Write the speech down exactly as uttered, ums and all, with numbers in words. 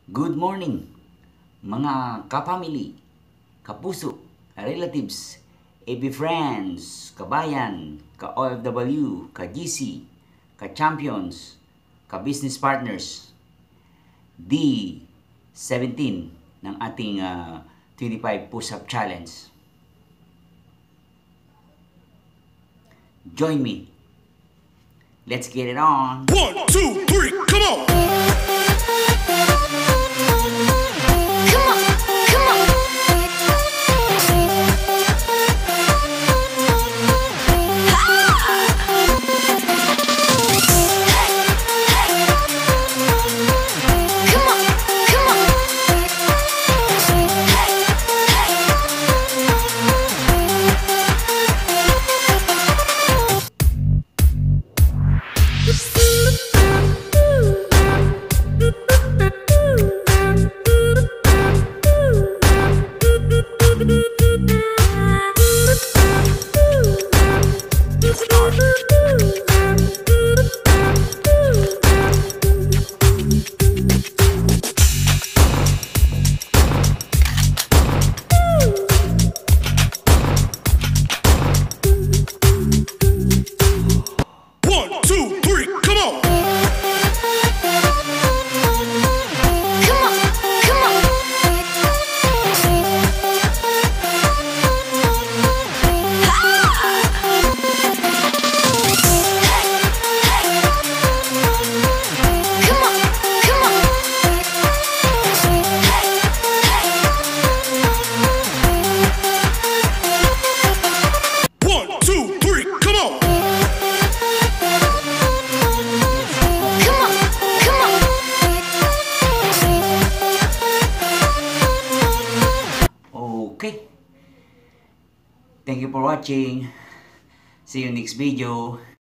Good morning, mga kapamilya, kapuso, relatives, A B friends, kabayan, ka-O F W, ka-G C, ka-champions, ka-business partners. D seventeen ng ating uh, twenty-five push-up challenge. Join me. Let's get it on. One, two, three, come on! Okay. Thank you for watching. See you next video.